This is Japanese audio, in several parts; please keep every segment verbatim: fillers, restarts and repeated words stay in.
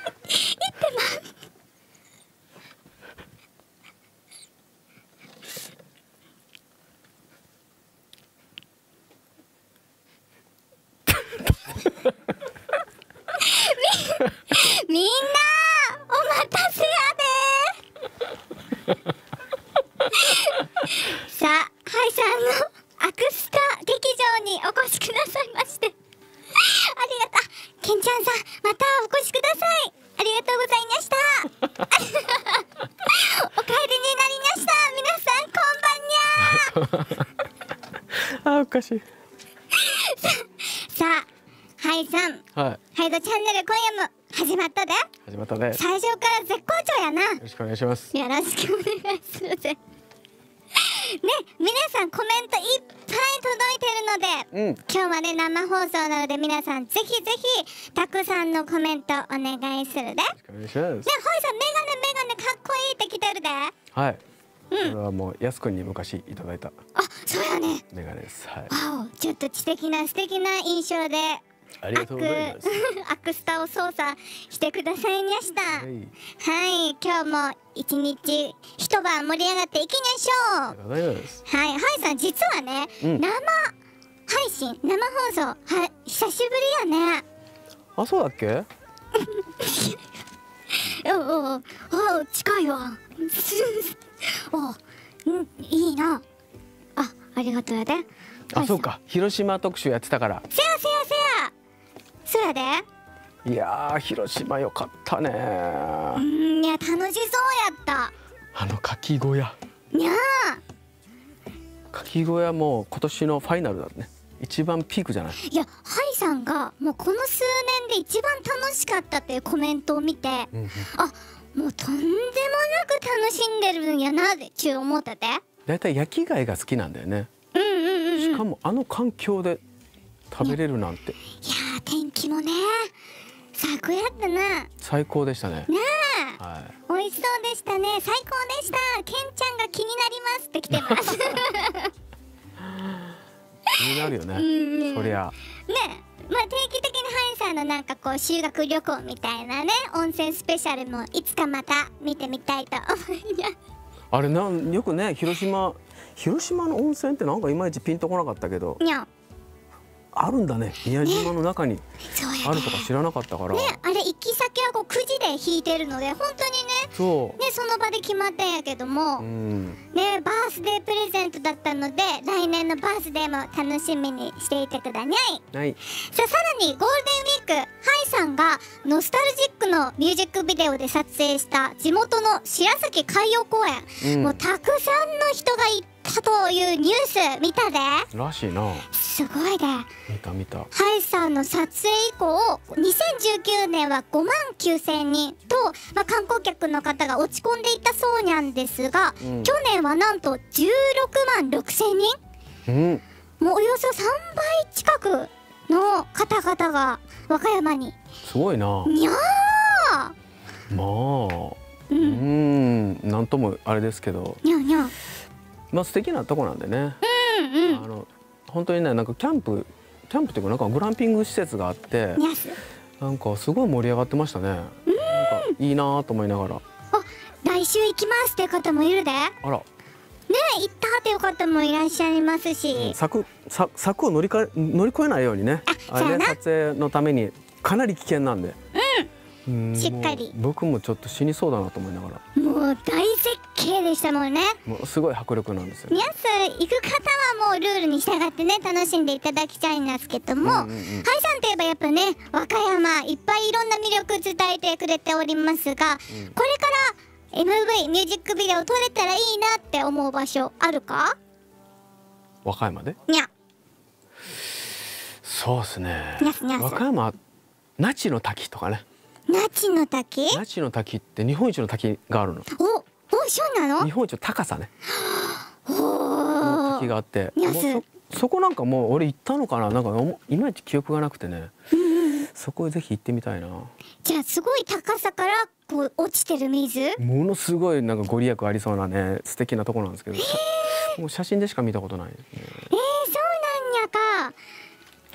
みんなお待たせやでさあ、ハイさんのアクスタ劇場にお越しくださいましてありがとう。ケンちゃんさん、またお越しください。ありがとうございましたお帰りになりました。皆さんこんばんにゃあ、おかしいさあ、ハイさん、 はい、 ハイドチャンネル今夜も始まったで。 始まったね。 最初から絶好調やな。よろしくお願いします。 よろしくお願いするぜね、皆さんコメントいっぱい届いてるので、うん、今日はね生放送なので皆さんぜひぜひたくさんのコメントお願いするで。よろしくお願いします。ね、 ハイさんメガネメガネかっこいいって来てるで。 はい、 うん、 これはもうやすくんに昔いただいたあ、そうやね、 メガネです。はい、 わお、ちょっと知的な素敵な印象でありがとうございます。 アクスタを操作してくださいました。はい、はい、今日も一日一晩盛り上がっていきましょう。 ありがとうございます。 はい、ハイさん実はね、うん、生配信生放送は久しぶりやね。 あ、そうだっけおおお、近いわお、うん、いいなあ、ありがとうやで。 あ、そうか、広島特集やってたから。 せやせやせや、そうやで。 いやー、広島よかったねー。 うん、いや楽しそうやった。 あのかき小屋、 にゃー、かき小屋も今年のファイナルだね。一番ピークじゃない。 いや、ハイさんがもうこの数年で一番楽しかったっていうコメントを見て、うんうん、あ、もうとんでもなく楽しんでるんやなってちゅう思ってて。 だいたい焼き貝が好きなんだよね。 うんうんうんうん、 しかもあの環境で食べれるなんて、 ね、いやー、天気もね最高やったな。 最高でしたね。 ねえ、 はい、 美味しそうでしたね。最高でした。ケンちゃんが気になりますって来てます気になるよね、うん、そりゃね。まあ定期的にハイさんのなんかこう修学旅行みたいなね温泉スペシャルもいつかまた見てみたいと思います。 あれなんよくね、広島広島の温泉ってなんかいまいちピンとこなかったけど、 にゃあるんだね、宮島の中に、ね、あるとか知らなかったから。 ね、あれ行き先はこうくじで引いてるので本当にね、 そうね、その場で決まったんやけども、うん、ね、バースデープレゼントだったので来年のバースデーも楽しみにしていてくだにゃい。 はい、 さあ、さらにゴールデンウィーク、ハイさんがノスタルジックのミュージックビデオで撮影した地元の白崎海洋公園、うん、もうたくさんの人が行ったというニュース見たで。 らしいな。 すごいで。 見た見た。 ハイさんの撮影以降にせんじゅうきゅうねんはごまんきゅうせんにんと、まあ、観光客の方が落ち込んでいたそうなんですが、うん、去年はなんとじゅうろくまんろくせんにん、うん、もうおよそさんばい近くの方々が和歌山に。 すごいな。 にゃー、 まあ、うん、うん、なんともあれですけど、 にゃにゃ、 まあ素敵なとこなんでね。 うんうん、 あの本当にね、なんかキャンプキャンプっていうかなんかグランピング施設があって、なんかすごい盛り上がってましたね。なんかいいなと思いながら。 あ、来週行きますっていう方もいるで。あら。ね、行ったっていう方もいらっしゃいますし、うん、 柵さ柵を乗りか乗り越えないようにね。あれね、撮影のためにかなり危険なんで。 うん、しっかり。 僕もちょっと死にそうだなと思いながら。 もう大絶景でしたもんね。 もうすごい迫力なんですよ。 皆さん行く方はもうルールに従ってね楽しんでいただきたいんですけども、ハイさんといえばやっぱね和歌山いっぱいいろんな魅力伝えてくれておりますが、うん、これから エムブイ ミュージックビデオ撮れたらいいなって思う場所あるか？ 和歌山で？ にゃ。 そうですね。 にゃすにゃす。 和歌山那智の滝とかね。 那智の滝？ 那智の滝って日本一の滝があるの。 お、お、そうなの？ 日本一の高さね。の滝があって、もう そ, そこなんかもう俺行ったのかな、なんかいまいち記憶がなくてね。うん、そこへぜひ行ってみたいな。 じゃあすごい高さからこう落ちてる水？ ものすごいなんかご利益ありそうなね素敵なとこなんですけど、もう写真でしか見たことないですね。 えー、そうなんやか。那智の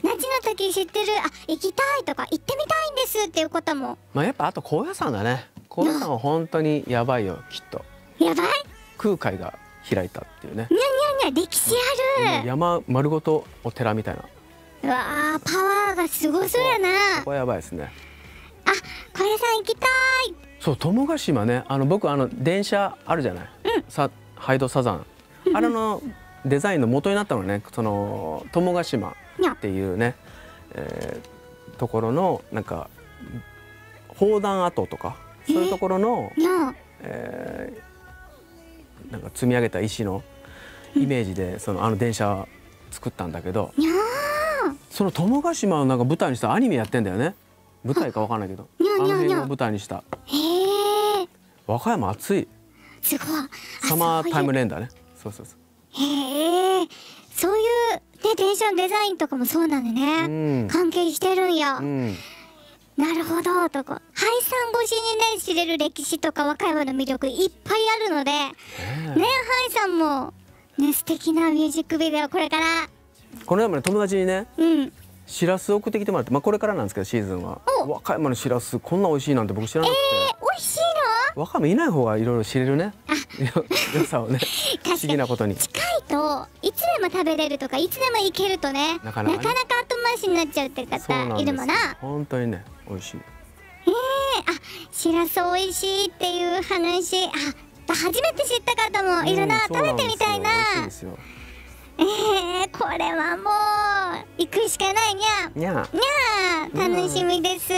滝知ってる、あ、行きたいとか行ってみたいんですっていう方も。 まあやっぱあと高野山だね。高野山は本当にやばいよ、きっと。 やばい。 空海が開いたっていうね。 にゃにゃにゃ、歴史ある。 山丸ごとお寺みたいな。 うわあ、パワーがすごそうやな。 ここやばいですね。 あ、高野山行きたい。 そう、友ヶ島ね、あの僕あの電車あるじゃない。うん、さ、ハイドサザン。あれのデザインの元になったのね、その友ヶ島っていうね、えー、ところのなんか砲弾跡とかそういうところの、えー、なんか積み上げた石のイメージでそのあの電車作ったんだけど、その友ヶ島をなんか舞台にしたアニメやってんだよね。舞台かわかんないけど、あの辺を舞台にした。 へえ。 和歌山暑い。 すごい。 サマータイムレンダーね。そうそうそう。 へえ。そういうね、電車のデザインとかもそうなんでね、うん、関係してるんや。うん、なるほど。とかハイさん越しにね知れる歴史とか和歌山の魅力いっぱいあるので、ね、ハイさんもね素敵なミュージックビデオこれから。 この間もね友達にね、うん、しらす送ってきてもらって、まあこれからなんですけどシーズンは和歌山のしらすこんな美味しいなんて僕知らなくて。 えー、美味しいの？ 和歌山いない方がいろいろ知れるね。良さをね。不思議なことに。 近いといつでも食べれるとかいつでも行けるとね、なかなか、ね、なかなか後回しになっちゃうって方いるもんな。 本当にね美味しい。 えー、あ、しらす美味しいっていう話、あ、初めて知った方もいるな、うん、食べてみたいな。 美味しいですよ。 えー、これはもう行くしかないにゃ。 にゃにゃ、楽しみです。うん、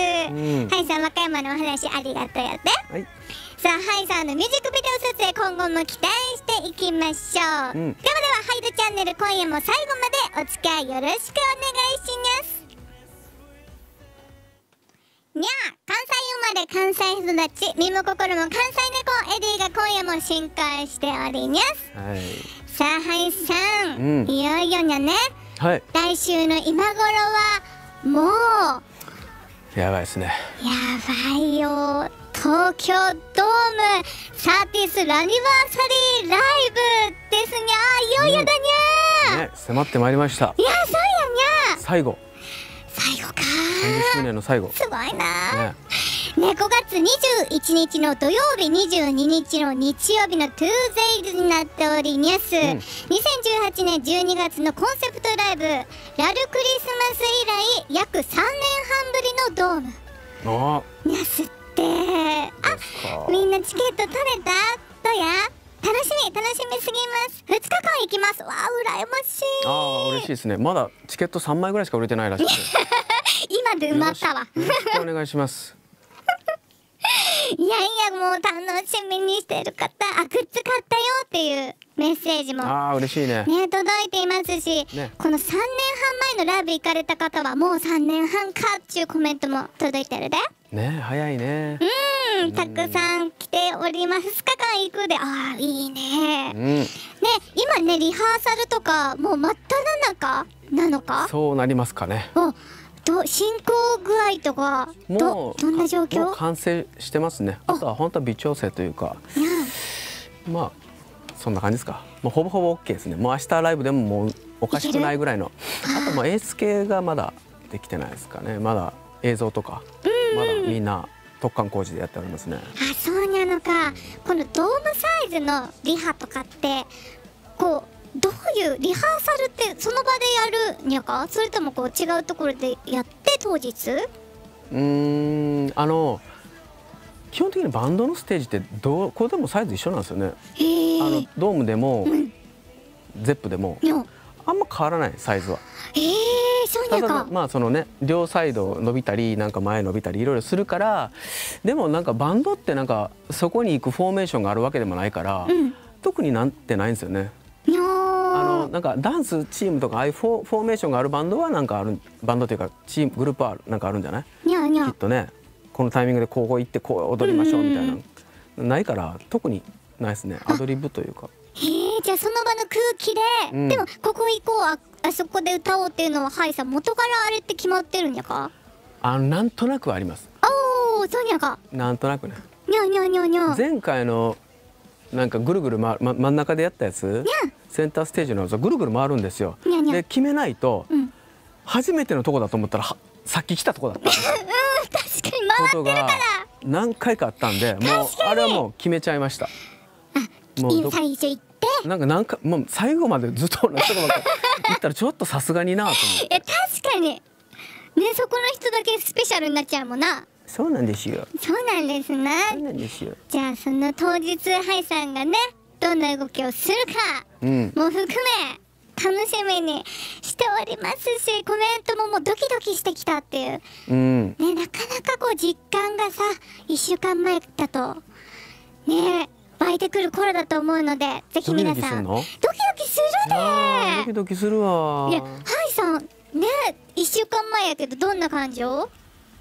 ハイさん、和歌山のお話ありがとうやって。はい、さあ、ハイさんのミュージックビデオ撮影今後も期待していきましょう。うん、ではでは、ハイドチャンネル今夜も最後までお付き合いよろしくお願いします。にゃー、関西生まれ関西育ち、身も心も関西猫エディが今夜も進化しております。はい、さあ、ハイさん、うん、いよいよにゃね、はい、来週の今頃はもうやばいですね。 やばいよ。東京ドームサーティスラニバーサリーライブですにゃ。いよいよだにゃ、うんね、迫ってまいりました。 いや、そうやにゃ。 最後最後か。 さんじゅっしゅうねんの最後。 すごいな。ね、ね、ごがつにじゅういちにちの土曜日、にじゅうににちの日曜日のトゥーゼイズになっております。うん、にせんじゅうはちねんじゅうにがつのコンセプトライブ、ラルクリスマス以来約さんねんはんぶりのドーム。 あにゃすって。あ、みんなチケット取れた？どうや？楽しみ、楽しみすぎます。ふつかかん行きます。わあ、羨ましい。 ああ、嬉しいですね。まだチケットさんまいぐらいしか売れてないらしい。 今で埋まったわ。よろしくお願いします。 いやいや、もう楽しみにしてる方、あ、グッズ買ったよっていうメッセージもああ、嬉しいね。 ね、届いていますし、ね、このさんねんはんまえのライブ行かれた方はもうさんねんはんかっていうコメントも届いてるで。 ね、早いね。 うん、たくさん来ております。ふつかかん行くで、ああ、いいね。うん、ね、今ね、リハーサルとかもう真っ只中なのか？ そうなりますかね。 お、ど進行具合とかどどんな状況？ もう完成してますね。あとは本当は微調整というか、うん、まあそんな感じですか。もうほぼほぼ オーケー ですね。もう明日ライブでももうおかしくないぐらいの。あともう演出系がまだできてないですかね。まだ映像とかまだみんな突貫工事でやっておりますね。 あ、そうなのか。このドームサイズのリハとかってこうどういうリハーサルってその場でやるにゃか、それともこう違うところでやって当日？うーん、あの基本的にバンドのステージってどこでもサイズ一緒なんですよね。あのドームでも、うん、ゼップでもあんま変わらないサイズは。 えー、そうにゃか。 ただまあそのね、両サイド伸びたりなんか前伸びたりいろいろするから、でもなんかバンドってなんかそこに行くフォーメーションがあるわけでもないから、うん、特になんてないんですよね。あのなんかダンスチームとかああいうフォフォーメーションがあるバンドはなんかある、バンドというかチームグループはなんかあるんじゃない？ にゃにゃきっとね、このタイミングでここ行ってこう踊りましょうみたいな、うん、ないから特にないですね。アドリブというか。 へえ、じゃあその場の空気で、うん、でもここ行こう、あ、あそこで歌おうっていうのはハイさん元からあれって決まってるんやか？あ、 なんとなくはあります。 おお、そうにゃか。 なんとなくね。 にゃにゃにゃにゃ。 前回のなんかぐるぐる、ま、ま、真ん中でやったやつ、センターステージのぐるぐる回るんですよ。にゃにゃで決めないと、うん、 初めてのとこだと思ったらさっき来たとこだった。 うん、確かに回ってるから何回かあったんで、もうあれはもう決めちゃいました。 もう最初行ってなんかなんかもう最後までずっと同じとこばっか行ったらちょっとさすがになと思って。 え、確かにね、そこの人だけスペシャルになっちゃうもんな。 そうなんですよ。 そうなんですね。 そうなんですよ。 じゃあその当日ハイさんがねどんな動きをするか、うん、も含め楽しみにしておりますし、コメントももうドキドキしてきたっていう、うん、ね、なかなかこう実感がさいっしゅうかんまえだとね湧いてくる頃だと思うので、ぜひ皆さんドキドキするね。 ドキドキするわ。 いや、ハイさんねいっしゅうかんまえやけどどんな感情？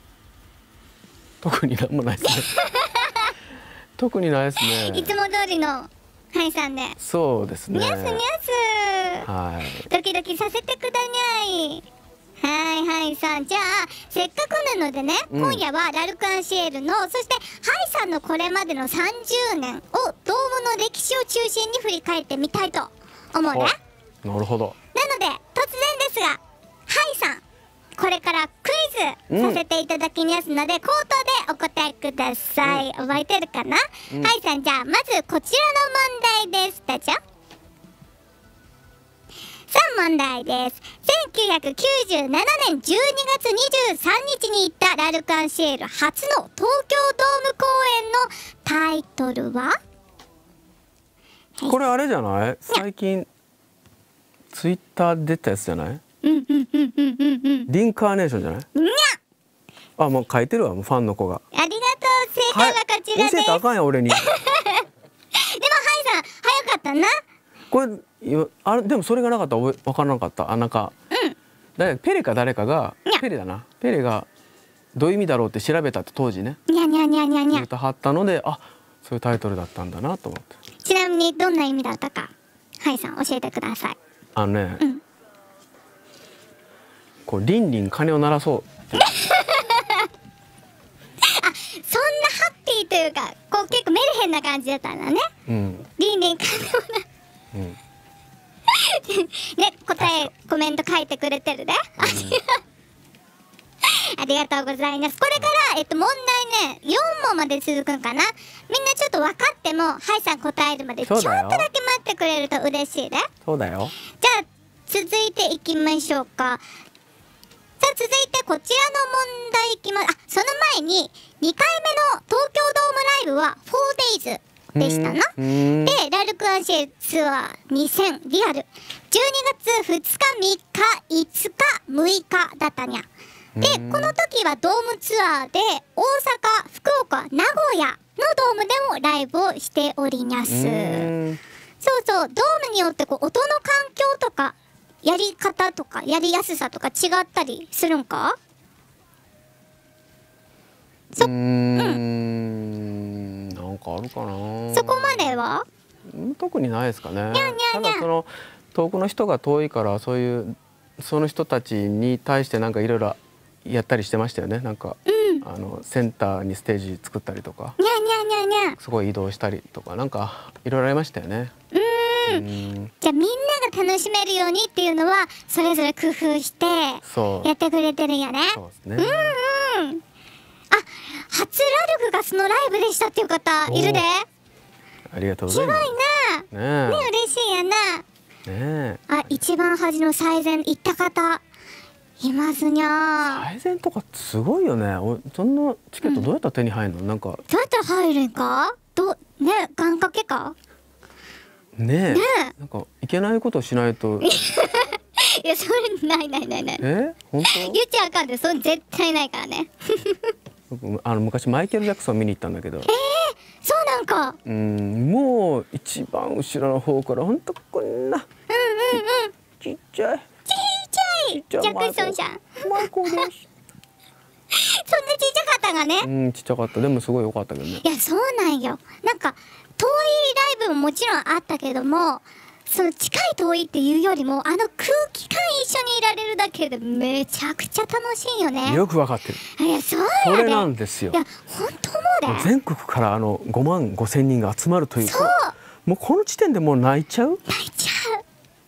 特になんもないですね。特にないですね。 いつも通りのハイさんで。 そうですね。 ニャスニャス。 はい。 ドキドキさせてくだにゃい。はいハイさん、じゃあせっかくなのでね、うん、今夜はラルクアンシエルの、そしてハイさんのこれまでのさんじゅうねんをドームの歴史を中心に振り返ってみたいと思うね。 なるほど。 なので突然ですが、ハイさんこれからクイズさせていただきますので、うん、口頭でお答えください。うん、覚えてるかな？うん、ハイさん、じゃあまずこちらの問題です。どうぞ。さあ問題です。せんきゅうひゃくきゅうじゅうななねんじゅうにがつにじゅうさんにちに行ったラルクアンシエル初の東京ドーム公演のタイトルは？ これあれじゃない？最近ツイッター出たやつじゃない？ うんうんうんうんうんうん。 リンカーネーションじゃない？ にゃ。 あ、もう書いてるわ、もうファンの子が。 ありがとう。正解はこちらです。 教えたらあかんや俺に。でもハイさん早かったな。 これあれでもそれがなかったら分からなかった。あ、なんか、うん、誰ペレか誰かがペレだな。ペレがどういう意味だろうって調べたって当時ね。 にゃにゃにゃにゃにゃ。 言うとはったので、あ、そういうタイトルだったんだなと思って。 ちなみにどんな意味だったか、ハイさん教えてください。 あのね。うん、こうリンリン鐘を鳴らそう。あ、そんなハッピーというか、こう結構メルヘンな感じだったんだね。うん、リンリン鐘を鳴ら。うん、ね、答えコメント書いてくれてるね。うん、ありがとうございます。これから、えっと、問題ねよんもんまで続くんかな。みんなちょっと分かってもハイさん答えるまでちょっとだけ待ってくれると嬉しいね。 そうだよ。 じゃあ続いていきましょうか。さあ続いてこちらの問題いきます。あ、その前ににかいめの東京ドームライブは フォーデイズ でしたな。でラルクアンシエルツアーにせんリアルじゅうにがつふつかみっかいつかむいかだったにゃ。でこの時はドームツアーで大阪、福岡、名古屋のドームでもライブをしております。そうそう、ドームによってこう音の環境とかやり方とかやりやすさとか違ったりするんか？そ、うーん、うん、 なんかあるかな。 そこまでは特にないですかね。 にゃんにゃんにゃん。 ただその遠くの人が遠いからそういうその人たちに対してなんかいろいろやったりしてましたよね。なんか、うん、あのセンターにステージ作ったりとか、 にゃんにゃんにゃんにゃん、 すごい移動したりとかなんかいろいろありましたよね。 うん、じゃあみんなが楽しめるようにっていうのはそれぞれ工夫してやってくれてるんやね。 そうですね。 うんうん。あ、初ラルクがそのライブでしたっていう方いるで。 ありがとうございます。 すごいな。ね、ね、嬉しいやな。ね。あ、一番端の最前行った方いますにゃ。 最前とかすごいよね。お、そんなチケットどうやったら手に入るの？うん、なんか。 どうやったら入るんか？ど、ね、願掛けか？ ねえ、ねえ、なんかいけないことをしないと。いや、それないないないない。 え、本当？ 言っちゃあかんで、それ絶対ないからね。 あの昔マイケル・ジャクソン見に行ったんだけど。ええー、 そうなんか。 うん、もう一番後ろの方から本当こんな。うんうんうん。ちっちゃい。 ちっちゃい。ジャクソンさん。 マイコです。そんなちっちゃかったがね。 うん、ちっちゃかった。でもすごい良かったけどね。 いや、そうなんよ。なんか遠いライブももちろんあったけども、その近い遠いっていうよりもあの空気感一緒にいられるだけでめちゃくちゃ楽しいよね。 よくわかってる。 いや、そうやで。それなんですよ。 いや、本当思うで。 全国からあのごまんごせんにんが集まるという。そう。もうこの時点でもう泣いちゃう。 泣いちゃう。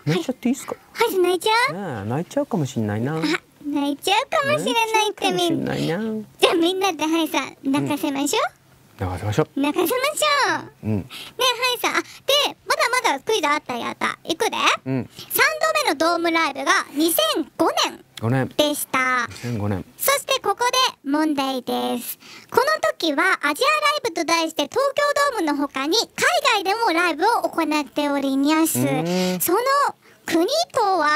泣いちゃっていいですか？ ハイさん泣いちゃう？ ねえ、泣いちゃうかもしれないな。 あ、泣いちゃうかもしれないってみんな。じゃあみんなでハイさん泣かせましょう。 泣かせましょう。 泣かせましょう。 うん。 ねえハイさん、あ、でまだまだクイズあったやった。いくで。 うん。 さんどめのドームライブがにせんごねんごねんでした。 にせんごねん。 そしてここで問題です。この時はアジアライブと題して東京ドームの他に海外でもライブを行っております。その国とは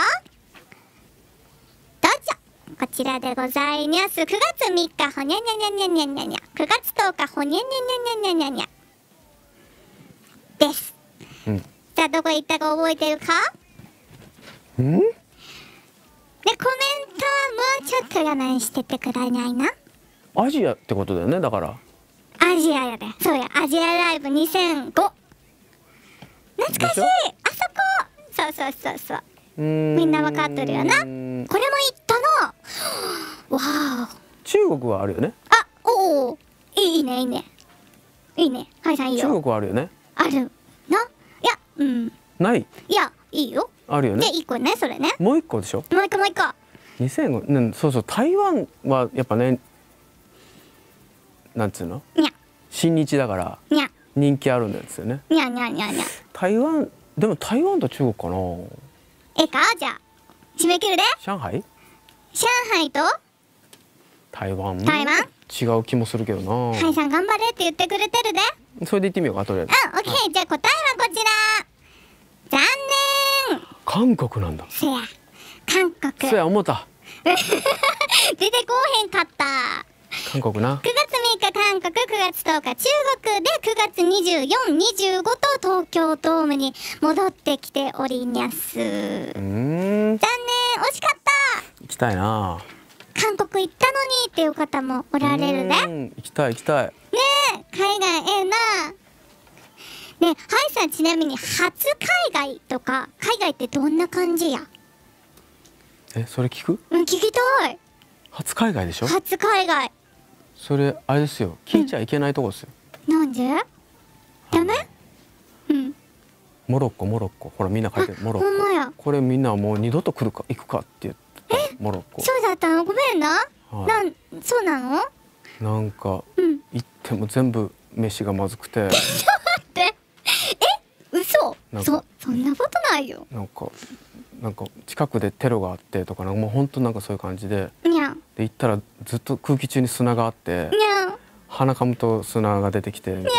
どうぞ。こちらでございます。くがつみっかほにゃにゃにゃにゃにゃにゃにゃ、くがつとおかほにゃにゃにゃにゃにゃにゃです。 うん。 さあどこ行ったか覚えてるか？ うん？ で、コメントはもうちょっと我慢しててくれないな。 アジアってことだよね、だから。 アジアやで。そうや、アジアライブにせんご。懐かしい。あそこ。そうそうそうそう。みんなわかってるよな。これも言ったな。わあ。 中国はあるよね。 あ、おお。いいねいいね。いいね。はいさんいいよ。 中国はあるよね。 あるな。いや、うん。 ない。 いや、いいよ。 あるよね。 で、一個ね、それね。 もう一個でしょ。 もう一個もう一個。 にせんごねん、そうそう、台湾はやっぱね、なんつうの？ にゃ。 親日だからにゃ。 人気あるんですよね。 にゃにゃにゃにゃ。 台湾、でも台湾と中国かな。 ええか、じゃあ締め切るで。 上海？ 上海と台湾？ 台湾？ 違う気もするけどな。 ハイさん頑張れって言ってくれてるで。 それで言ってみようか、とりあえず。 うん、オッケー。じゃあ答えはこちら。残念。 韓国なんだ。 せや、韓国。 そや思った。 出てこうへんかった。 韓国な。 くがつみっか韓国、くがつとおか中国で、くがつにじゅうよっか、にじゅうごと東京ドームに戻ってきております。うーん。残念、惜しかった。 行きたいな。 韓国行ったのにっていう方もおられるで。 行きたい行きたい。 ねえ、海外ええな。ねえ、ハイさんちなみに初海外とか海外ってどんな感じや？ え、それ聞く？ うん、聞きたい。 初海外でしょ？ 初海外。 それあれですよ、聞いちゃいけないとこですよ。 なんで？ダメ？うん。 モロッコモロッコ、ほらみんな書いてるモロッコ。 ほんまや。 これみんなもう二度と来るか行くかって言ってたモロッコ。 そうだったの？ごめんな。 はい、 なんそうなの？ なんか、 うん、 行っても全部飯がまずくて。 ちょっと待って。え？嘘？そそんなことないよ。 なんかなんか近くでテロがあってとか、なんかもう本当なんかそういう感じで。 にゃ。 で行ったらずっと空気中に砂があって。 にゃ。 鼻かむと砂が出てきて。にゃ。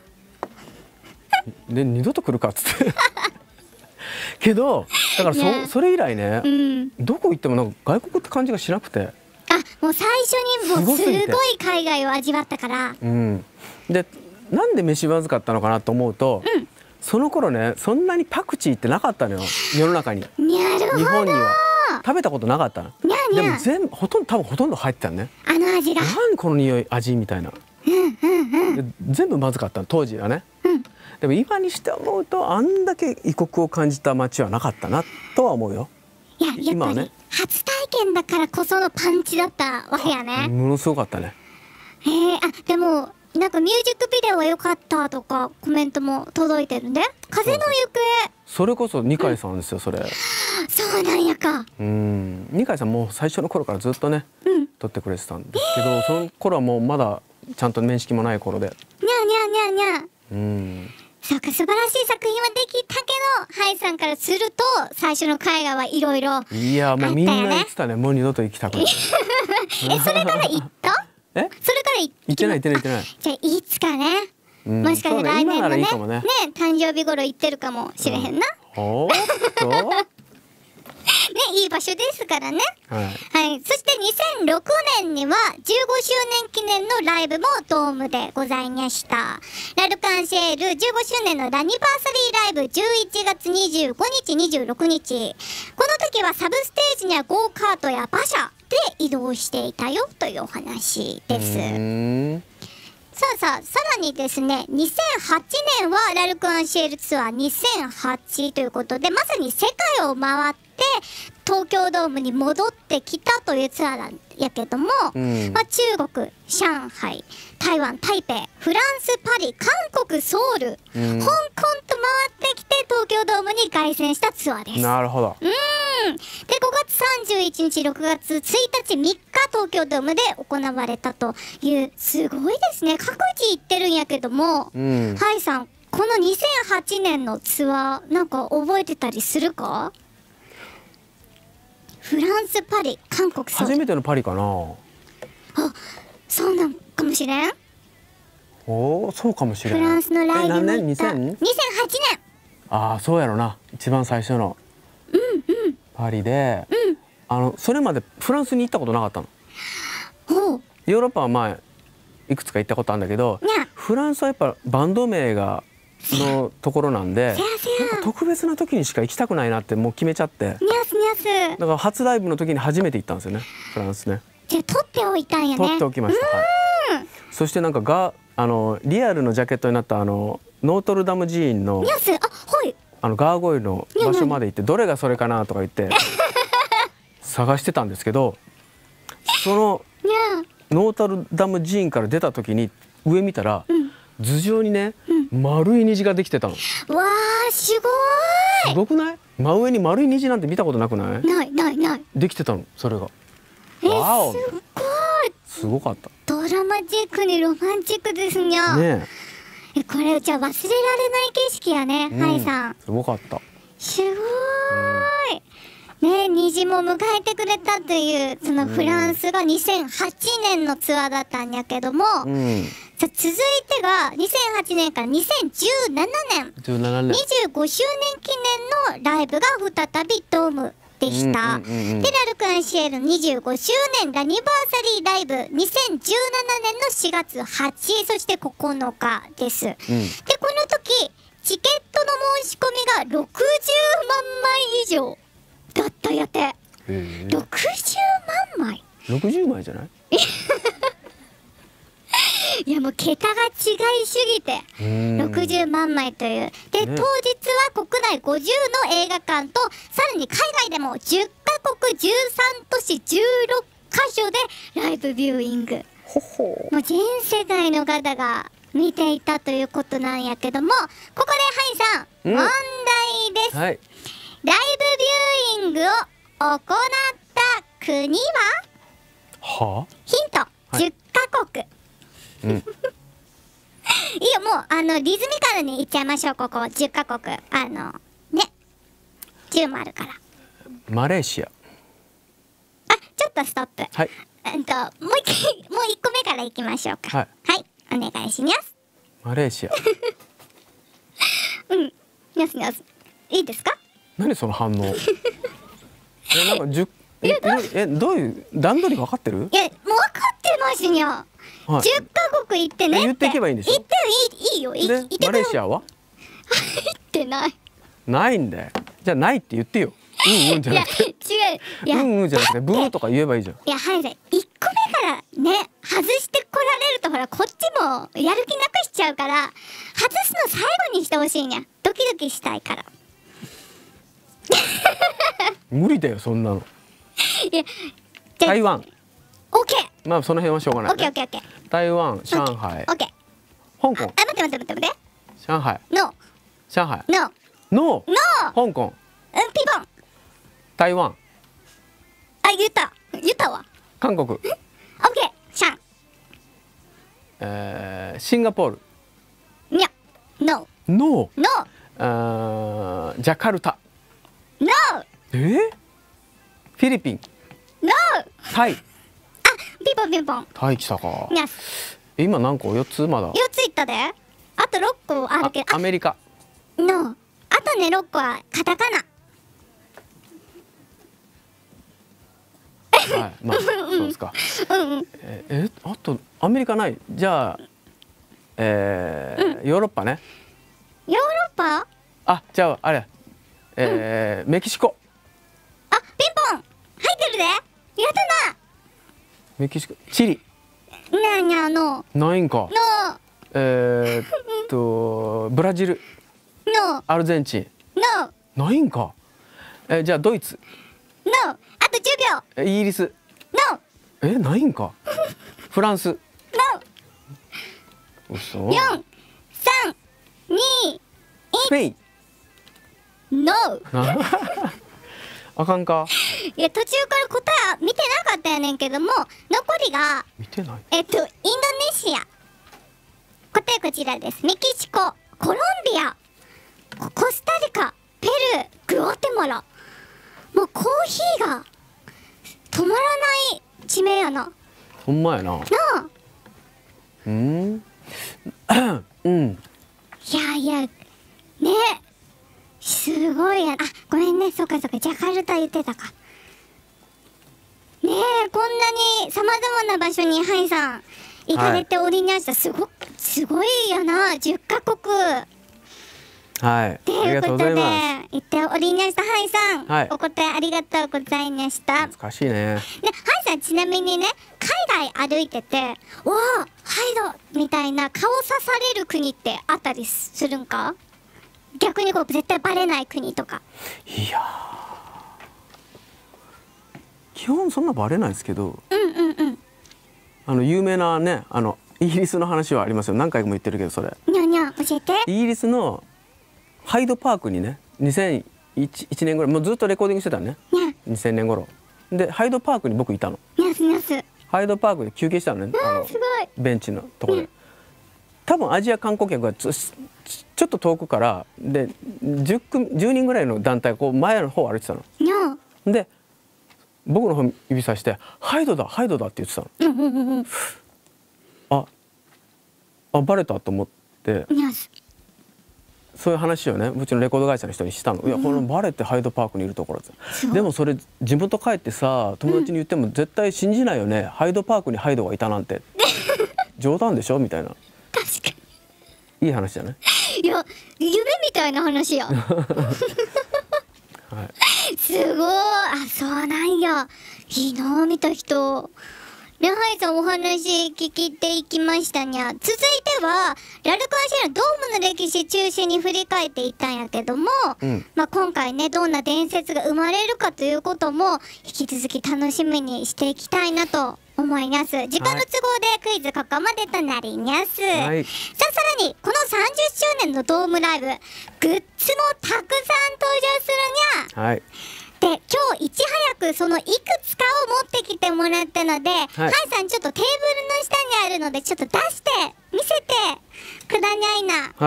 で二度と来るかっつって。けどだから そ, それ以来ね、うん、どこ行ってもなんか外国って感じがしなくて。 あ、もう最初にもうすごい海外を味わったから。 うん、でなんで飯まずかったのかなと思うと、うん、その頃ねそんなにパクチーってなかったのよ世の中に。 なるほど。 日本には食べたことなかったの。 にゃにゃ。 でも全部ほとんど多分ほとんど入ってたね。 あの味が。 何この匂い味みたいな。 うんうんうん。 全部まずかったの当時はね。うん、でも今にして思うとあんだけ異国を感じた街はなかったなとは思うよ。 いや、やっぱり今はね初体験だからこそのパンチだったわけやね。 ものすごかったね。 へえ、あ、でもなんかミュージックビデオは良かったとかコメントも届いてるんで。風の行方。 それこそ二階さんですよ、うん、それ。 そうなんやか。 うん、二階さんもう最初の頃からずっとね、うん、撮ってくれてたんですけど、 えー、 その頃はもうまだちゃんと面識もない頃で。 にゃにゃにゃにゃ。 うん。 そうか、素晴らしい作品はできたけど、ハイさんからすると最初の海外はいろいろ。 いやもうみんな言ってたね、もう二度と行きたくない。 え、それから行った？ え？ それから行ってない行ってない行ってない。 じゃあいつかね。うん、もしかしたら来年のね、ね、誕生日頃行ってるかもしれへんな。 うん、おーっと。ね、 いい場所ですからね。 はい。 はい、そしてにせんろくねんにはじゅうごしゅうねん記念のライブもドームでございました。ラルカンシェールじゅうごしゅうねんのラニバーサリーライブじゅういちがつにじゅうごにち、にじゅうろくにち。この時はサブステージにはゴーカートや馬車で移動していたよというお話です。さあさあ、さらにですね、にせんはちねんはラルクアンシェルツアーにせんはちということで、まさに世界を回って東京ドームに戻ってきたというツアーなんやけども、うん、まあ、中国、上海、台湾、台北、フランス、パリ、韓国、ソウル、うん、香港と回ってきて東京ドームに凱旋したツアーです。 なるほど。 うん。でごがつさんじゅういちにちろくがつついたちみっか東京ドームで行われたという、すごいですね。各地行ってるんやけども、 うん、 ハイさんこのにせんはちねんのツアーなんか覚えてたりするか？フランス、パリ、韓国、ソウル。 初めてのパリかな。 あ、そうなんかもしれん。 おお、そうかもしれない。 フランスのライブも行った。 え、何年？ にせんはちねん。 ああ、そうやろな。一番最初のパリで、 うんうん、 あのそれまでフランスに行ったことなかったの。 ほう。 ヨーロッパはまあいくつか行ったことあるんだけど、 ね、 フランスはやっぱバンド名がのところなんで、なんか特別な時にしか行きたくないなってもう決めちゃって、 ニャスニャス。 だから初ライブの時に初めて行ったんですよね、フランスね。 じゃあ取っておいたんやね。 取っておきました。はい、そしてなんかがあのリアルのジャケットになったあのノートルダム寺院のニャス、あ、はい。 あのガーゴイルの場所まで行ってどれがそれかなとか言って探してたんですけど、そのノートルダム寺院から出た時に上見たら、うん、頭上にね、うん、丸い虹ができてたの。 わー、すごい。 すごくない？真上に丸い虹なんて見たことなくない？ ないないない。 できてたの、それが。 えー、 わお、 すごい。 すごかった。 ドラマチックにロマンチックですにゃ。 ねえ。え、これじゃあ忘れられない景色やね、うん、ハイさん。 すごかった。 すごーい。うん、ね、虹も迎えてくれたというそのフランスがにせんはちねんのツアーだったんやけども、うん、さあ続いてがにせんはちねんからにせんじゅうななねん、 じゅうななねんにじゅうごしゅうねん記念のライブが再びドームでした。で、ラルク・アンシエルにじゅうごしゅうねんラニバーサリーライブにせんじゅうななねんのしがつはちにち、そしてここのかです。うん、で、この時チケットの申し込みがろくじゅうまんまい以上だったやて。ろくじゅうまんまい。 ろくじゅうまいじゃない？ いやもう桁が違いすぎてろくじゅうまんまいという。で、ね、当日は国内ごじゅうの映画館とさらに海外でもじゅっかこくじゅうさんとしじゅうろっかしょでライブビューイング。 ほほもう全世代の方が見ていたということなんやけども、ここでハイさん、うん、問題です、はい、ライブビューイングを行った国は？ はあ、 ヒント、はい、じゅっかこく。うん、いいよ、もうあのリズミカルにいっちゃいましょう。ここじゅっかこく、あのね、じゅうもあるから。 マレーシア。 あ、ちょっとストップ。 はい。 うんともう一回もう一個目からいきましょうか。はい、はい、お願いします。 マレーシア。 うん、にゃすにゃす。いいですか？ 何その反応。え、なんかじゅええどういう段取り分かってる？ いや、もう分かってますにゃ。はい、じゅっかこく行ってねって。 言っていけばいいんでしょ。 言っていい、いいよ。いでマレーシアは？ 入ってない。 ないんだよ。じゃあないって言ってよ。うんうんじゃなくて。 いや違う。いやうんうんじゃなくてブーとか言えばいいじゃん。 いや、はい、いっこめからね外してこられるとほらこっちもやる気なくしちゃうから、外すの最後にしてほしいにゃ。ドキドキしたいから。 無理だよそんなの。 いや、 台湾。 オッケー。 まあその辺はしょうがない、ね。 オッケーオッケーオッケー。 台湾、上海。 オッケー。 香港。 あ、待って待って待って待って。 上海。 ノー。 上海。 ノー。 ノー。 ノー。 香港。 うん、ピボン。 台湾。 あ、言った。言ったわ。 韓国。オッケー。シャン。 えー、シンガポール。 にゃ。ノー。ノー。 ノー。あー、ジャカルタ。 ノー。 えー、フィリピン。 ノー。 タイ。 あ、ピンポンピンポン。 タイ来たか。 にゃ。 今何個？よっつまだ。 よっついったで。あとろっこあるけど。 アメリカ。 ノー。あとねろっこはカタカナ。 はい、まあそうですか。うんうん、ええ、あとアメリカない。じゃあ、えーうん、ヨーロッパね。 ヨーロッパ？ あ、じゃああれ、えーうん、メキシコ。 あ、ピンポン入ってるで。やったな。 メキシコ、チリ。 なにゃの。 ないんか。 の。 えー、っとブラジル。 の。 アルゼンチン。 の。 ないんか。えー、じゃあドイツ。 の。あとじゅうびょう。 イギリス。 の。 え、ないんか。フランス。 の。 嘘。 よん、さん、に、 スペイン。 ノなあかんか。 ー。いや途中から答え見てなかったやねんけども、残りが見てない。 えっとインドネシア。答えこちらです。メキシコ、コロンビア、ココスタリカ、ペルー、グアテマラ。もうコーヒーが止まらない地名やな。 ほんまやな。 なあ。 うんうん。 いやいやね、すごいや。あ、ごめんね、そうかそうか、ジャカルタ言ってたか。ねえ、こんなにさまざまな場所にハイさん行かれておりました。すごすごいやな、じゅっかこく。 はい。 とありがとうございいうことでます。 言っておりました。ハイさん、 はいお答えありがとうございました。 懐かしいね。 ね、ハイさんちなみにね、海外歩いてて、わあ、ハイドみたいな顔刺される国ってあったりするんか？逆にこう絶対バレない国とか。 いやー、基本そんなバレないですけど、 うんうんうん。 あの有名なね、あのイギリスの話はありますよ。何回も言ってるけど、それにゃにゃ教えて。 イギリスのハイドパークにね、にせんいちねんぐらい、もうずっとレコーディングしてたのね。 にゃにせんねん頃で、ハイドパークに僕いたの。 にゃすにゃす。 ハイドパークで休憩したのね、あのあーすごい。 ベンチのところで。多分アジア観光客がちょちょっと遠くからで じゅっ組じゅうにんぐらいの団体がこう前の方を歩いてたの。 にゃで僕の方指さして「ハイドだハイドだ」って言ってたの。 うんうんうんうん。 ああバレたと思って、 にゃす。 そういう話をね、うちのレコード会社の人にしたの。いや、このバレてハイドパークにいるところすごいでもそれ地元帰ってさ、友達に言っても絶対信じないよね、ハイドパークにハイドがいたなんて冗談でしょみたいな。 確かいい話じゃない。 に。いや、夢みたいな話や。 はい、 すごい。あ、そうなんや。いいな、見た人。ね、ハイさんお話聞きていきましたにゃ。続いてはラルクアシェラドームの歴史中心に振り返っていったんやけども、 うん、 まあ今回ね、どんな伝説が生まれるかということも引き続き楽しみにしていきたいなと思います。時間の都合でクイズここまでとなります。 はい、 さあ、さらにこのさんじゅっしゅうねんのドームライブ、グッズもたくさん登場するにゃ。 はい、 で、今日いち早くそのいくつかを持ってきてもらったので、はい、ハイさんちょっとテーブルの下にあるのでちょっと出して見せてくだにゃいな。 はい、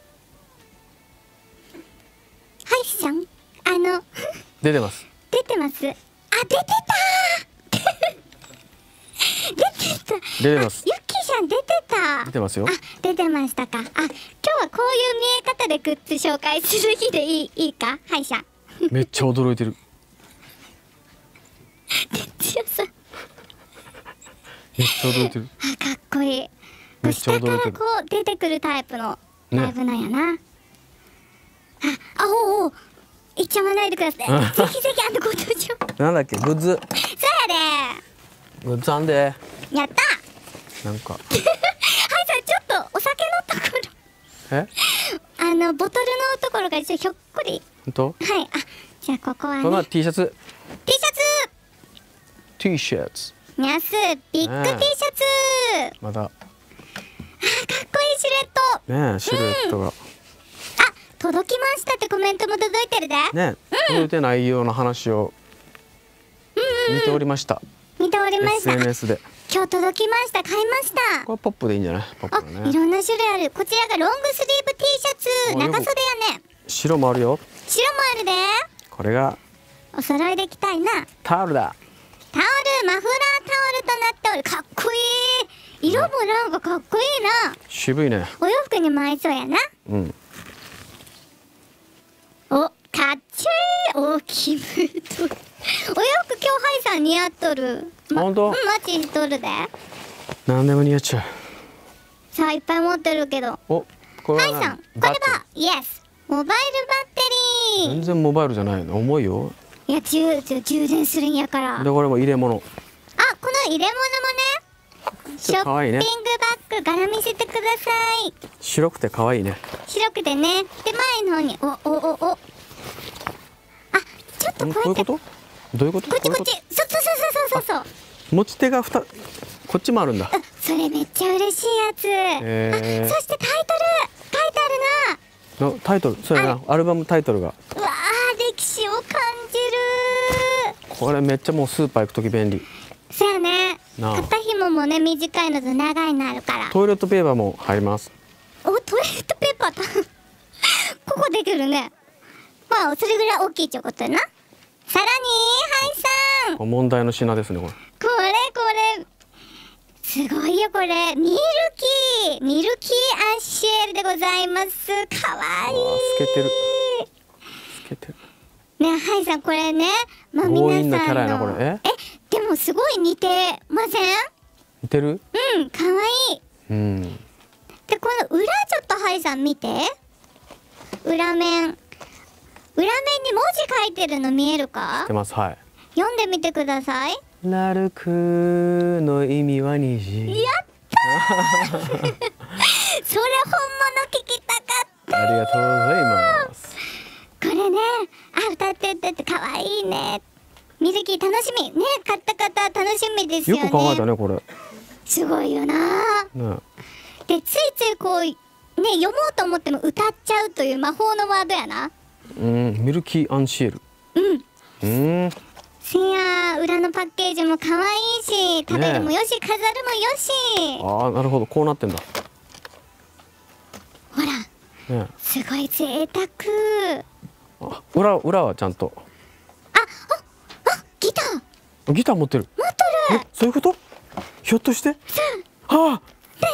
ハイさん、あの出てます。 出てます。あ、出てた出てた出てます。 ユッキーさん出てた。 出てますよ。 あ、出てましたか。あ、今日はこういう見え方でグッズ紹介する日でいいいいか、ハイさん。 めっちゃ驚いてる。 哲也さん。 めっちゃ驚いてる。 あ、かっこいい。 めっちゃ驚いてる。 下からこう出てくるタイプのライブなんやな。ね、あ、あ、おうおう、言っちゃわないでください。ぜひぜひあのご登場。 なんだっけ、グッズ。 そうやグッズあんで。 で。やった。 なんか。 はい、さんちょっとお酒のところ。 え？ あのボトルのところがちょっとひょっこり。 本当？ はい。あ、じゃあここはね。 この T シャツ。 T シャツ。 T シャツ。 ニャスビッグ T シャツ。 まだ。 あ、かっこいいシルエット。 ねえ、シルエットが。うん、 あ、届きましたってコメントも届いてるで。 ねえ、うん、届いてないような話を見ておりました。 見ておりました。 エスエヌエス で。 今日届きました。買いました。 これポップでいいんじゃない？ポップね、 ね。 いろんな種類ある。こちらがロングスリーブ T シャツ、長袖やね。 白もあるよ。 白もあるで。 これがお揃いでいきたいな。 タオルだ。 タオル、マフラータオルとなっておる。かっこいい。色もなんかかっこいいな。 渋いね。 お洋服にも合いそうやな。 うん。 お、かっちょいい。大きいムード。お洋服今日ハイさん似合っとる。 ま、本当？ うん、マッチしとるで。 なんでも似合っちゃう。 さあ、いっぱい持ってるけど。 お、これはハイさん、これはイエス。モバイルバッテリー。 全然モバイルじゃないの。重いよ。 いや、充充電するんやから。 で、これも入れ物。 あ、この入れ物もね。ショッピングバッグ柄見せてください。 白くて可愛いね。 白くてね。で、前の方に、おおおお。あ、ちょっとこうやって。 こういうこと？どういうこと？ こっちこっち。そうそうそうそうそうそう。 持ち手がふた、こっちもあるんだ。 それめっちゃ嬉しいやつ。 えー、 あ、そしてタイトル書いてあるな。 のタイトル、そうやな、アルバムタイトルが。 うわー、歴史を感じる。 これめっちゃもうスーパー行くとき便利。 そうやね。 なあ肩紐もね、短いのと長いのあるから。 トイレットペーパーも入ります。 お、トイレットペーパーとここできるね。まあそれぐらい大きいちょこっとやな。さらにハイさん、 問題の品ですねこれ。 これこれすごいよ、これミルキーミルキーアンシエルでございます。かわいい。 透けてる透けてるね。ハイさん、これね、まあ強皆さんの引なキャラやなこれ。ええでもすごい似てません？ 似てる？ うん、かわいい。 うん。 で、この裏ちょっとハイさん見て。裏面裏面に文字書いてるの見えるか？ 出ます。はい。 読んでみてください。 ラルクの意味は虹。 やったーそれ本物聞きたかったよ。 ありがとうございます。 これね、あ、歌って歌って可愛いね。ミルキー楽しみね、買った方楽しみですよね。 よく考えたねこれ。 すごいよな。 ね。 で、ついついこうね、読もうと思っても歌っちゃうという魔法のワードやな。 うん、ミルキーアンシエル。 うん。 うん。 せや、裏のパッケージも可愛いし、食べるもよし、飾るもよし。 ああ、なるほど、こうなってんだ。 ほら、 ね。 すごい贅沢。 あ、裏裏はちゃんと。 あ、あ、あ、ギター。 ギター持ってる。 持ってる。 え、そういうこと？ひょっとして？はあ。 なになに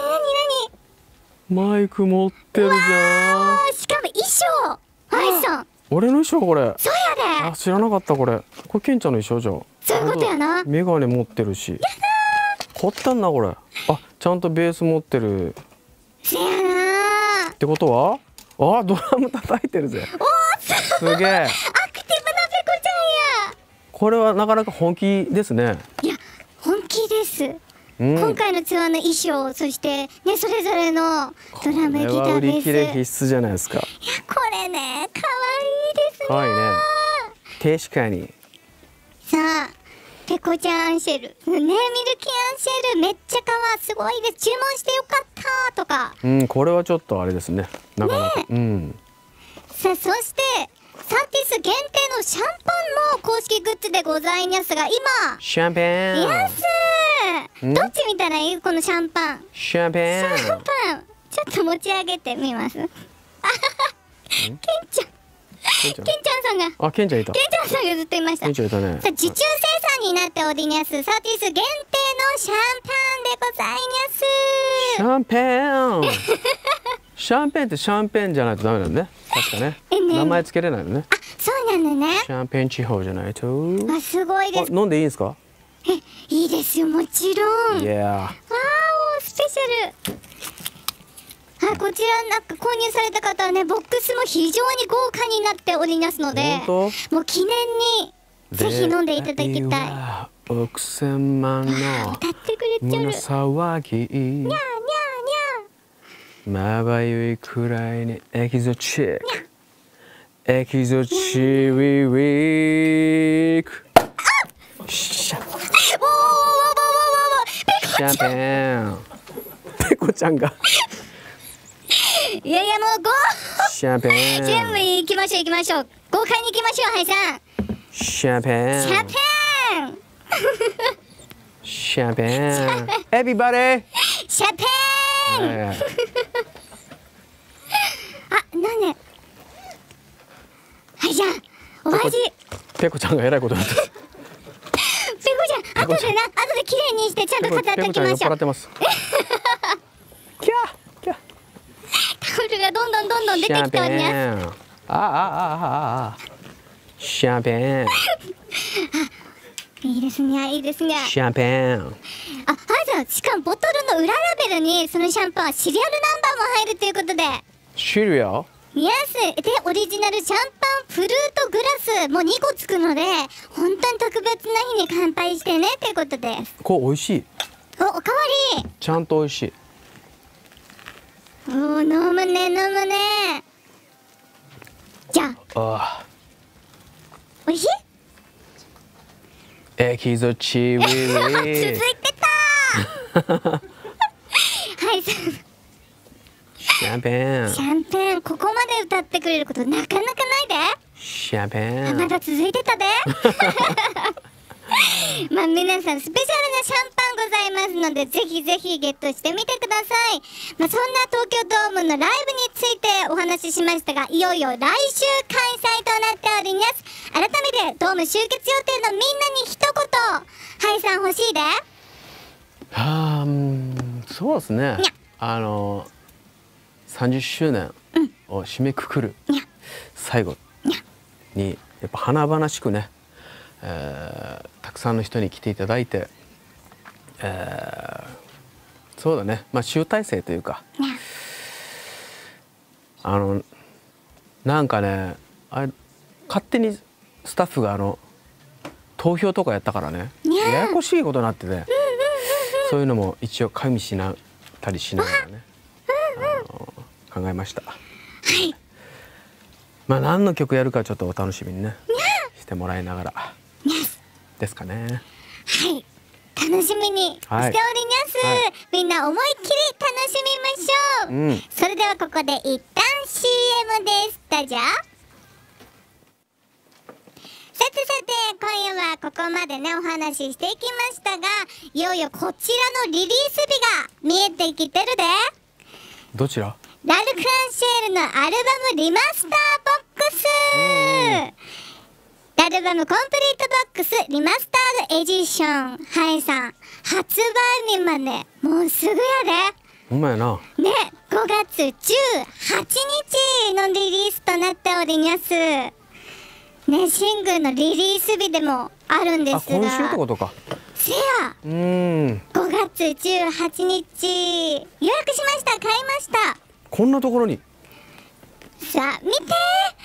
マイク持ってるじゃん。 しかも衣装。ハイさん。 俺の衣装これ。 そうやで。 あ、知らなかったこれ。これケンちゃんの衣装じゃん。 そういうことやな。 メガネ持ってるし。凝ったんなこれ。あ、ちゃんとベース持ってる。 せやな。 ってことは？あ、ドラム叩いてるぜ。 おー、すごい。 すげえ。 アクティブなペコちゃんや。 これはなかなか本気ですね。 いや、本気です。 うん、 今回のツアーの衣装、そしてね、それぞれのドラムギターです。 これは売り切れ必須じゃないですか。いや、 これね、可愛いですね。 可愛いね。確かに。 さあ、ペコちゃんアンシェル、ね、ミルキーアンシェル、めっちゃかわすごいです。注文してよかったとか。 うん、これはちょっとあれですね。なかなか。ね、うん。 さあ、そしてサーティス限定のシャンパンも公式グッズでございますが、今シャンペン。 イエス。どっち見たらいい？このシャンパン。 シャンペン。 シャンパン。ちょっと持ち上げてみます。あはは。ケンちゃん。ケンちゃんさんが。 あ、ケンちゃんいた。 ケンちゃんさんがずっといました。 ケンちゃんいたね。 さあ、受注生産になっておりますサーティス限定のシャンパンでございます。 シャンペン。シャンペンってシャンペンじゃないとダメなのね。確かね。ね、名前つけれないのね。 あ、そうなのね。 シャンペン地方じゃないと。 あ、すごいです。 飲んでいいんですか？ え、いいですよ、もちろん。 いや。 わお、スペシャル。はい、こちらなんか購入された方はね、ボックスも非常に豪華になっておりますので、もう記念にぜひ飲んでいただきたい。 億千万の歌ってくれちゃう。 胸騒ぎ。にゃーにゃーにゃー。まばゆいくらいにエキゾチック。エキゾチックウィウィーク。シャンペン。ペコちゃんが。 いやいや、もうゴー。 シャンペン。 全部行きましょう行きましょう。豪快に行きましょう、ハイさん。 シャンペン。 シャンペン。 シャンペン。エビバディ。 シャンペン。あ、なんで。はい、じゃあ、お味。 ペコちゃんがえらいことになってる。 ペコちゃん、後でな、後で綺麗にしてちゃんと飾っておきましょう。 ペコちゃん酔っ払ってます。キャーキャー。 タオルがどんどんどんどん出てきております。 ああああああ。シャンペン。 いいですね、いいですね。 シャンペン。 あ、はいじゃあ、しかもボトルの裏ラベルにそのシャンパンはシリアルナンバーも入るということで。 シリアル？ イエスでオリジナルシャンパンフルートグラスもにこつくので、本当に特別な日に乾杯してねということです。 これ美味しい。 お、おかわり。 ちゃんと美味しい。 おー、飲むね飲むね。じゃあ。 ああ。 美味しい？ エキゾチウィウィ。 続いてた。はい。 シシャンペーンシャンペーン、ここまで歌ってくれることなかなかないで。 シャンペーンまだ続いてたで。まあ皆さんスペシャルなシャンパンございますので、ぜひぜひゲットしてみてください。まあそんな東京ドームのライブについてお話ししましたが、いよいよ来週開催となっております。改めてドーム集結予定のみんなに一言、ハイさん欲しいで。 はあ、うん、そうですね。あのさんじゅっしゅうねんを締めくくる最後にやっぱ華々しくね、えー、たくさんの人に来ていただいて、えー、そうだね、まあ集大成というか、あのなんかね、あれ勝手にスタッフがあの投票とかやったからね、ややこしいことになってて、そういうのも一応加味しなたりしながらね、あの考えました。はい。まあ何の曲やるかちょっとお楽しみにねしてもらいながらですかね。 はい、楽しみにしております。はい、みんな思いっきり楽しみましょう。うん、それではここで一旦 シーエム です。どうぞ。さてさて、今夜はここまでねお話ししていきましたが、いよいよこちらのリリース日が見えてきてるで。 どちら？ ラルク・アンシェールのアルバムリマスターボックス。アルバムコンプリートボックスリマスタードエディション。はいさん、発売日までもうすぐやで。 ほんまやな。 ね、ごがつじゅうはちにちのリリースとなっております。ね、シングルのリリース日でもあるんですが。 あ、今週ってことか。 せや。 うん。 ごがつじゅうはちにち予約しました。買いました。 こんなところに。 さあ見てこ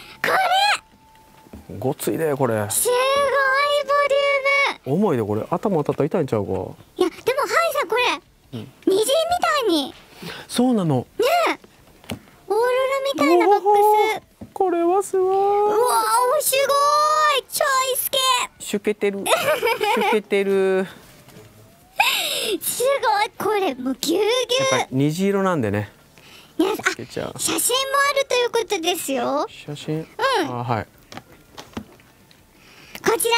れ。ごついでこれ。 すごいボリューム。 重いでこれ、頭当たったら痛いんちゃうか。 いやでもハイさんこれ、うん、虹みたいに。 そうなの。 ねえ。オーロラみたいなボックス。 これはすごい。うわー、すごい。ちょいすけ。 しゅけてる。しゅけてる。 すごい、これもうぎゅうぎゅう。 やっぱり虹色なんでね。 いや、あ、写真もあるということですよ。 写真。 うん。 あ、はい。 こちらです。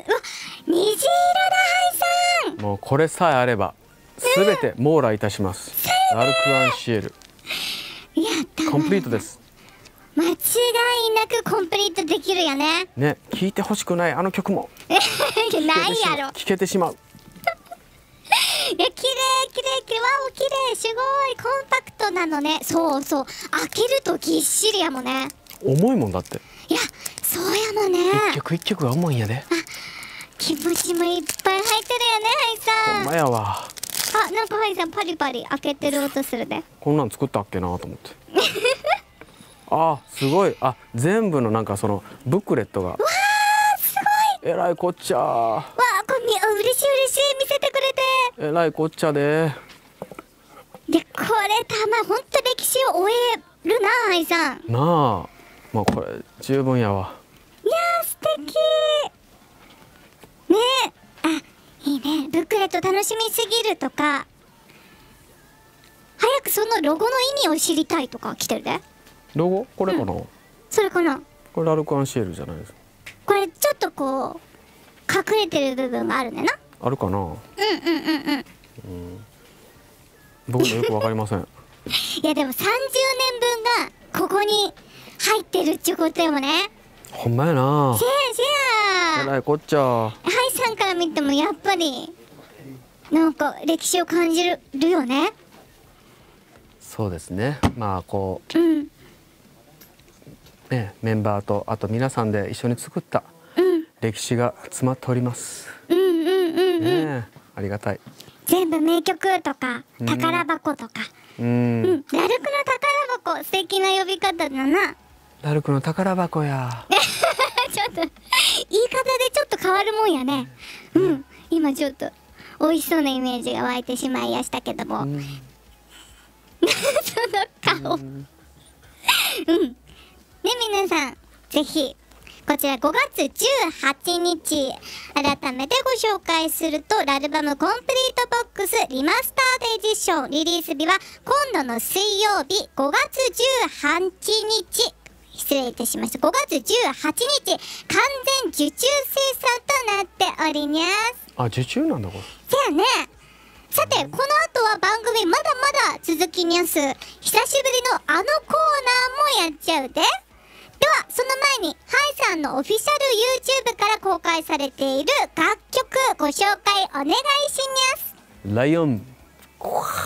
うわ、虹色だ、ハイさん。 もうこれさえあれば、すべて網羅いたします。ラルク・アンシエル。 やった。 コンプリートです。 間違いなくコンプリートできるよね。 ね、聞いてほしくないあの曲も。 ないやろ。 聞けてしまう。 いや、綺麗綺麗綺麗、わお綺麗、すごいコンパクトなのね。そうそう、開けるとぎっしりやもんね。 重いもんだって。 いや、そうやもんね。 一曲一曲が重いんやで。あ、 気持ちもいっぱい入ってるよね、ハイさん。 ほんまやわ。 あ、なんかハイさんパリパリ開けてる音するね。 こんなん作ったっけなと思って。あ、すごい。あ、全部のなんかそのブックレットが。わあ、すごい。 えらいこっちゃ。わあ、これ、あ、嬉しい嬉しい、見せてくれて。 えらいこっちゃで。 で、これたま、本当歴史を終えるな、ハイさん。 なあ、まあこれ十分やわ。 いやー、素敵。ねえ、あ、いいね。ブックレット楽しみすぎるとか。早くそのロゴの意味を知りたいとか来てるで。 ロゴこれかな、うん、 それかな。 これラルク・アンシエルじゃないですか。 これちょっとこう隠れてる部分があるねな。 あるかな。うんうんうんうん、うん、僕もよくわかりません。 いやでもさんじゅうねんぶんがここに入ってるっちゅうことよね。 ほんまやな。 せやせや。 えらいこっちゃ。ハイさんから見てもやっぱりなんか歴史を感じるよね。 そうですね。まあこう、 うん、 ね、メンバーとあと皆さんで一緒に作った歴史が詰まっております。 うんうんうんうん。 ね、ありがたい。 全部名曲とか宝箱とか。うん。うん、ラルクの宝箱、素敵な呼び方だな。 ラルクの宝箱や。 ちょっと言い方でちょっと変わるもんやね。うん。今ちょっと美味しそうなイメージが湧いてしまいやしたけども。うん、その顔。うん。うんね、皆さんぜひこちらごがつじゅうはちにち、改めてご紹介すると、アルバムコンプリートボックスリマスタードエディション、リリース日は今度の水曜日ごがつじゅうはちにち、失礼いたしました。ごがつじゅうはちにち、完全受注生産となっております。 あ、受注なんだこれ。 せやね。さて、この後は番組まだまだ続きにゃす。久しぶりのあのコーナーもやっちゃうで。では、その前にハイさんのオフィシャル YouTube から公開されている楽曲ご紹介お願いします。 ライオン。